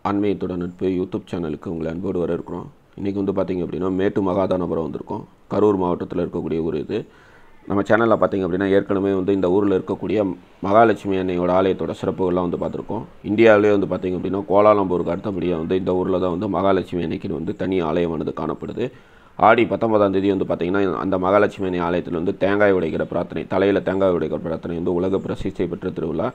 ஆன்மீகத்தோட நட்பு யூடியூப் சேனலுக்கு உங்களை அன்போடு வரவேற்கிறோம். இன்றைக்கி வந்து பார்த்திங்க அப்படின்னா மேட்டு மகாதானபுரம் வந்திருக்கோம். கரூர் மாவட்டத்தில் இருக்கக்கூடிய ஊர் இது. நம்ம சேனலில் பார்த்திங்க அப்படின்னா ஏற்கனவே வந்து இந்த ஊரில் இருக்கக்கூடிய மகாலட்சுமி அன்னையோட ஆலயத்தோட சிறப்புகள்லாம் வந்து பார்த்துருக்கோம். இந்தியாவிலே வந்து பார்த்திங்க அப்படின்னா கோலாலம்பூருக்கு அடுத்தபடியாக வந்து இந்த ஊரில் தான் வந்து மகாலட்சுமி அன்னைக்கு வந்து தனி ஆலயமானது காணப்படுது. ஆடி 19ஆம் தேதி வந்து பார்த்திங்கன்னா அந்த மகாலட்சுமி அன்னை ஆலயத்தில் வந்து தேங்காய் உடைக்கிற பிரார்த்தனை, தலையில் தேங்காய் உடைக்கிற பிரார்த்தனை வந்து உலக பிரசித்தி பெற்ற திருவிழா.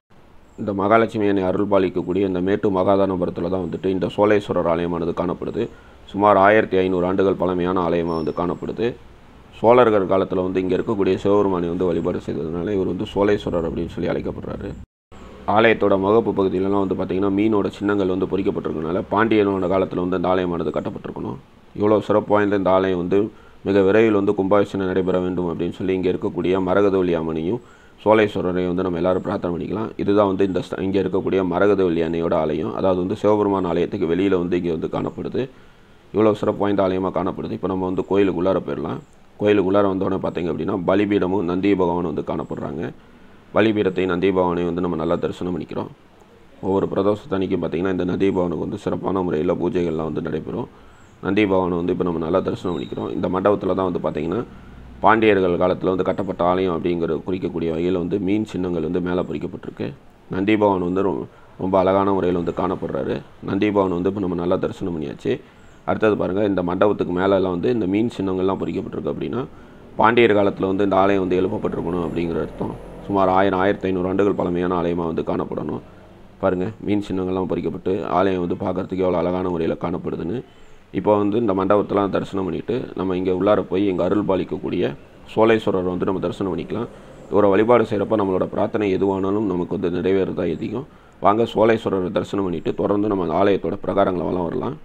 இந்த மகாலட்சுமி அன்னை அருள் பாலிக்கக்கூடிய இந்த மேட்டு மகாதானபுரத்தில் தான் வந்துட்டு இந்த சோழேஸ்வரர் ஆலயமானது காணப்படுது. சுமார் 1500 ஆண்டுகள் பழமையான ஆலயமாக வந்து காணப்படுது. சோழர்கள் காலத்தில் வந்து இங்கே இருக்கக்கூடிய சிவபெருமானை வந்து வழிபாடு செய்ததுனால இவர் வந்து சோழேஸ்வரர் அப்படின்னு சொல்லி அழைக்கப்படுறாரு. ஆலயத்தோட முகப்பு பகுதியிலலாம் வந்து பார்த்திங்கன்னா மீனோட சின்னங்கள் வந்து பொறிக்கப்பட்டிருக்கனால பாண்டியனோட காலத்தில் வந்து இந்த ஆலயமானது கட்டப்பட்டிருக்கணும். இவ்வளோ சிறப்பு வாய்ந்த இந்த ஆலயம் வந்து மிக விரைவில் வந்து கும்பாபிஷேகம் நடைபெற வேண்டும் அப்படின்னு சொல்லி இங்கே இருக்கக்கூடிய மரகதவல்லி அம்மனையும் சோழேஸ்வரரையும் வந்து நம்ம எல்லோரும் பிரார்த்தனை பண்ணிக்கலாம். இதுதான் வந்து இங்கே இருக்கக்கூடிய மரகதவல்லி அன்னையோட ஆலயம். அதாவது வந்து சிவபெருமான் ஆலயத்துக்கு வெளியில் வந்து இங்கே வந்து காணப்படுது. இவ்வளோ சிறப்பு வாய்ந்த ஆலயமாக காணப்படுது. இப்போ நம்ம வந்து கோயிலுக்குள்ளார போயிடலாம். கோயிலுக்குள்ளார வந்தோடனே பார்த்திங்க அப்படின்னா பலிபீடமும் நந்தி பகவானும் வந்து காணப்படுறாங்க. பலிபீடத்தையும் நந்தி பகவானையும் வந்து நம்ம நல்லா தரிசனம் பண்ணிக்கிறோம். ஒவ்வொரு பிரதோஷத்தன்னைக்கும் பார்த்திங்கன்னா இந்த நந்தி பகவானுக்கு வந்து சிறப்பான முறையில் பூஜைகள்லாம் வந்து நடைபெறும். நந்தி பகவானை வந்து இப்போ நம்ம நல்லா தரிசனம் பண்ணிக்கிறோம். இந்த மண்டபத்தில் தான் வந்து பார்த்திங்கன்னா பாண்டியர்கள் காலத்தில் வந்து கட்டப்பட்ட ஆலயம் அப்படிங்கிற குறிக்கக்கூடிய வகையில் வந்து மீன் சின்னங்கள் வந்து மேலே பொறிக்கப்பட்டிருக்கு. நந்தி பகவான் வந்து ரொம்ப அழகான முறையில் வந்து காணப்படுறாரு. நந்தி பகவான் வந்து இப்போ நம்ம நல்லா தரிசனம் பண்ணியாச்சு. அடுத்தது பாருங்கள், இந்த மண்டபத்துக்கு மேலெல்லாம் வந்து இந்த மீன் சின்னங்கள்லாம் பொறிக்கப்பட்டிருக்கு. அப்படின்னா பாண்டியர் காலத்தில் வந்து இந்த ஆலயம் வந்து எழுப்பப்பட்டிருக்கணும் அப்படிங்கிற அர்த்தம். சுமார் 1500 ஆண்டுகள் பழமையான ஆலயமாக வந்து காணப்படணும். பாருங்கள், மீன் சின்னங்கள்லாம் பொறிக்கப்பட்டு ஆலயம் வந்து பார்க்குறதுக்கு எவ்வளோ அழகான முறையில் காணப்படுதுன்னு. இப்போ வந்து இந்த மண்டபத்தெலாம் தரிசனம் பண்ணிவிட்டு நம்ம இங்கே உள்ளார போய் இங்கே அருள் பாலிக்கக்கூடிய சோழேஸ்வரர் வந்து நம்ம தரிசனம் பண்ணிக்கலாம். இவரை வழிபாடு செய்கிறப்ப நம்மளோட பிரார்த்தனை எதுவானாலும் நமக்கு வந்து நிறைவேறதா அதிகம். வாங்க சோழேஸ்வரரை தரிசனம் பண்ணிவிட்டு தொடர்ந்து நம்ம ஆலயத்தோட பிரகாரங்களை வளம் வரலாம்.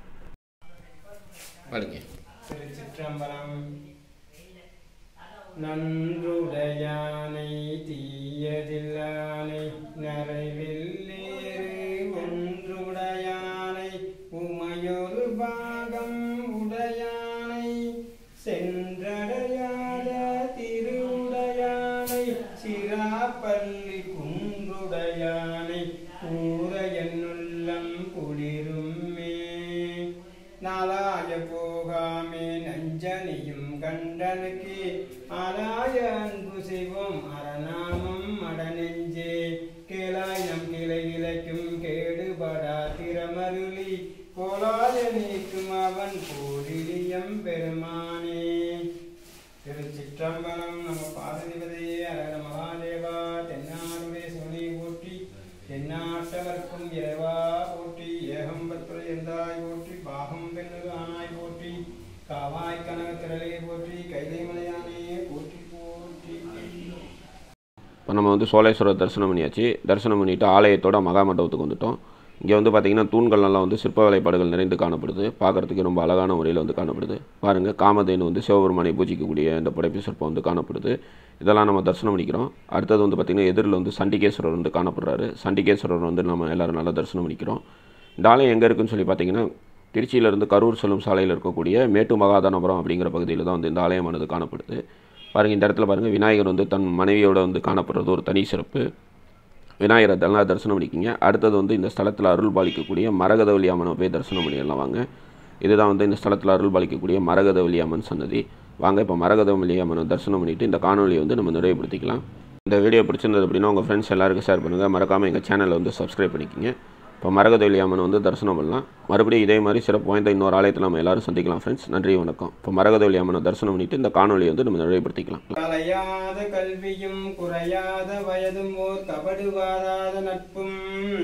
திருச்சிற்றம்பலம். நன்றுடையானை தீயதில்லானை நரைவில்லேறு ஒன்றுடையானை உமையொரு பாகம் உடையானை சென்றடையாத திருவுடையானை சிராப்பள்ளி குன்றுடையானை கூற என்னுள்ளம் குளிருமே நாளாய போகாமே நஞ்சனியும் கண்டனுக்கு ஆலாய அன்பு செய்வோம் அரணாமம் அடநெஞ்சே கேளாய் நம் கிளை விளைக்கும் கேடுபடா திறமருளி கோலாய நீக்கும் அவன் கோடிலியம் பெருமானே. திருச்சிற்றம்பலம். நம பார்வதிபதியே அரகர மகாதேவா. தென்னாடுடைய சிவனை போற்றி, தென்னாட்டவர்க்கும் இறைவா போற்றி, ஏகம்பத்துறை எந்தாய் போற்றி, பாகம் பெண்ணு ஆனாய் போற்றி, காவாய் கனக திரளே போற்றி, கைலை மலையானே போற்றி போற்றி. இப்போ நம்ம வந்து சோழேஸ்வரர் தரிசனம் பண்ணியாச்சு. தரிசனம் பண்ணிவிட்டு ஆலயத்தோட மகா மண்டபத்துக்கு வந்துவிட்டோம். இங்கே வந்து பார்த்திங்கன்னா தூண்கள்லாம் வந்து சிற்ப வேலைப்பாடுகள் நிறைந்து காணப்படுது. பார்க்குறதுக்கு ரொம்ப அழகான முறையில் வந்து காணப்படுது. பாருங்கள், காமதேனு வந்து சிவபெருமானை பூஜிக்கக்கூடிய இந்த படைப்பு சிற்பம் வந்து காணப்படுது. இதெல்லாம் நம்ம தரிசனம் பண்ணிக்கிறோம். அடுத்தது வந்து பார்த்திங்கன்னா எதிரில் வந்து சண்டிகேஸ்வரர் வந்து காணப்படுறாரு. சண்டிகேஸ்வரர் வந்து நம்ம எல்லோரும் நல்லா தரிசனம் பண்ணிக்கிறோம். இந்த ஆலயம் எங்கே இருக்குதுன்னு சொல்லி பார்த்திங்கன்னா திருச்சியிலேருந்து கரூர் செல்லும் சாலையில் இருக்கக்கூடிய மேட்டு மகாதானபுரம் அப்படிங்கிற பகுதியில் தான் வந்து இந்த ஆலயமானது காணப்படுது. பாருங்கள், இந்த இடத்துல பாருங்கள் விநாயகர் வந்து தன் மனைவியோடு வந்து காணப்படுறது ஒரு தனி சிறப்பு. விநாயகரை நல்லா தரிசனம் பண்ணிக்கிங்க. அடுத்தது வந்து இந்த ஸ்தலத்தில் அருள் பாலிக்கக்கூடிய மரகதவல்லி அம்மனை போய் தரிசனம் பண்ணிடலாம் வாங்க. இதுதான் வந்து இந்த ஸ்தலத்தில் அருள் பாலிக்கக்கூடிய மரகதவல்லி அம்மன் சன்னதி. வாங்க இப்போ மரகதவல்லி அம்மனை தரிசனம் பண்ணிவிட்டு இந்த காணொலியை வந்து நம்ம நிறைவுபடுத்திக்கலாம். இந்த வீடியோ பிடிச்சிருந்தது அப்படின்னா உங்கள் ஃப்ரெண்ட்ஸ் எல்லாருக்கும் ஷேர் பண்ணுங்கள். மறக்காமல் எங்கள் சேனலை வந்து சப்ஸ்கிரைப் பண்ணிக்கிங்க. இப்போ மரகதவல்லி அம்மனை வந்து தரிசனம் பண்ணலாம். மறுபடியும் இதே மாதிரி சிறப்பு வாய்ந்த இன்னொரு ஆலயத்தில் நம்ம எல்லாரும் சந்திக்கலாம் ஃப்ரெண்ட்ஸ். நன்றி, வணக்கம். இப்போ மரகதவல்லி அம்மனை தரிசனம் பண்ணிவிட்டு இந்த காணொலியை வந்து நம்ம நிறைவுபடுத்திக்கலாம். கலையாத கல்வியும் குறையாத வயதும் ஓர் கபடுவாராத நட்பும்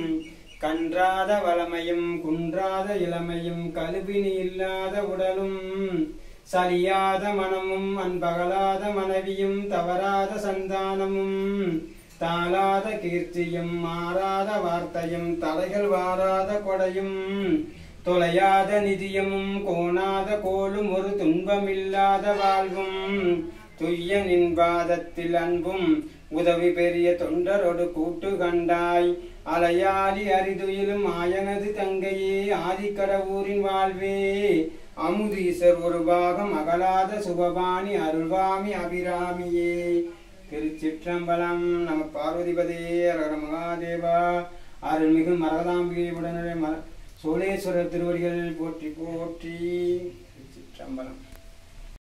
கன்றாத வளமையும் குன்றாத இளமையும் கழுவினி இல்லாத உடலும் சலியாத மனமும் அன்பகலாத மனைவியும் தவறாத சந்தானமும் தாளாத கீர்த்தியும் மாறாத வார்த்தையும் தலைகள் வாராத கொடையும் தொலையாத நிதியமும் கோணாத கோலும் ஒரு துன்பமில்லாத வாழ்வும் துய்ய நின்பாதத்தில் அன்பும் உதவி பெரிய தொண்டரோடு கூட்டு கண்டாய் அலையாளி அரிதுயிலும் ஆயனது தங்கையே ஆதிக்கடவூரின் வாழ்வே அமுதீசர் ஒரு பாகம் அகலாத சுபபாணி அருள்வாமி அபிராமியே. திருச்சிற்றம்பலம். நம பார்வதிபதே அரகர மகாதேவா. அருள்மிகு மரகதாம்பிகை உடனே சோழேஸ்வரர் திருவடிகள் போற்றி போற்றி.